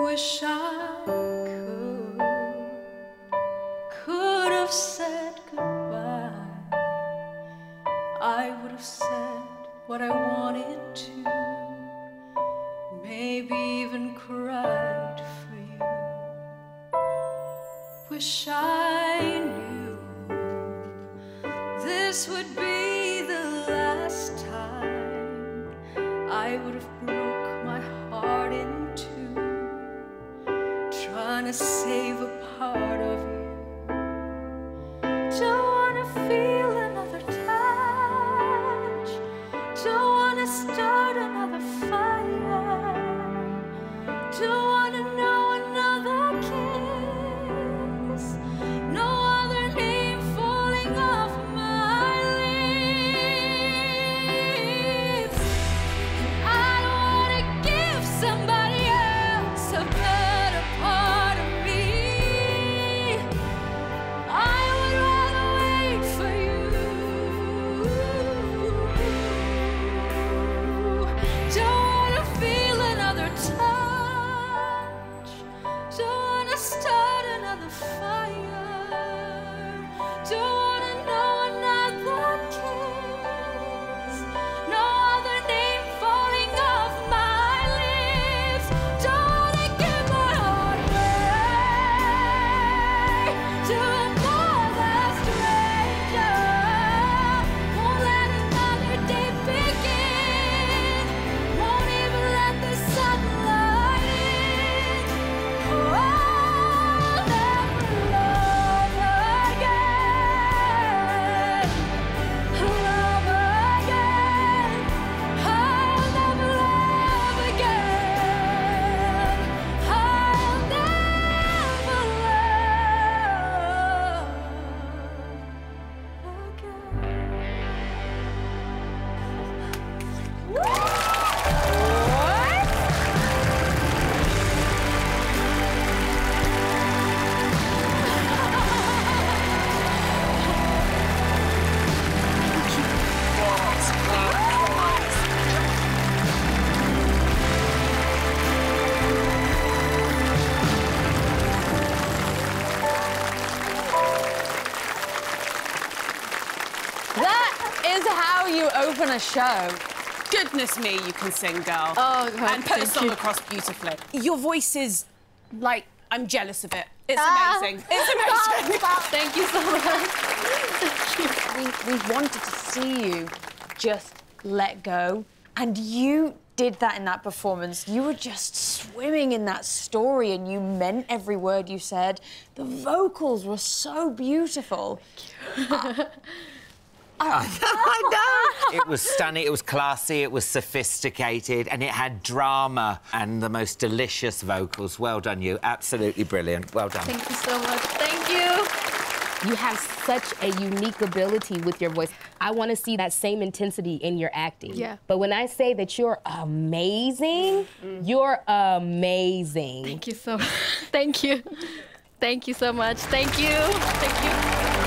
Wish I could have said goodbye. I would have said what I wanted to, maybe even cried for you. Wish I knew this would be the last time. I would have broke my heart in two, trying to save a part of you. Don't wanna feel another touch, don't wanna start another fire, don't wanna know another kiss, no other name falling off my lips. I don't wanna give somebody else a better part of me. I would rather wait for you. Don't wanna feel another touch, don't wanna start another fire, don't wanna know another kiss, no other name falling off my lips. Don't wanna give my heart away to another stranger. Won't let another day begin, won't even let the sunlight in. Oh, I'll never love again, love again. I'll never love again, I'll never love again. That is how you open a show. Goodness me, you can sing, girl. Oh, God, and put the thank song you. across beautifully. Your voice is, like, I'm jealous of it. It's Ah. amazing. It's amazing. Thank you so much. We wanted to see you just let go, and you did that in that performance. You were just swimming in that story, and you meant every word you said. The vocals were so beautiful. I know. It was stunning, it was classy, it was sophisticated, and it had drama and the most delicious vocals. Well done, you. Absolutely brilliant. Well done. Thank you so much. Thank you. You have such a unique ability with your voice. I want to see that same intensity in your acting. Yeah. But when I say that you're amazing, you're amazing. Thank you so much. Thank you. Thank you so much. Thank you. Thank you.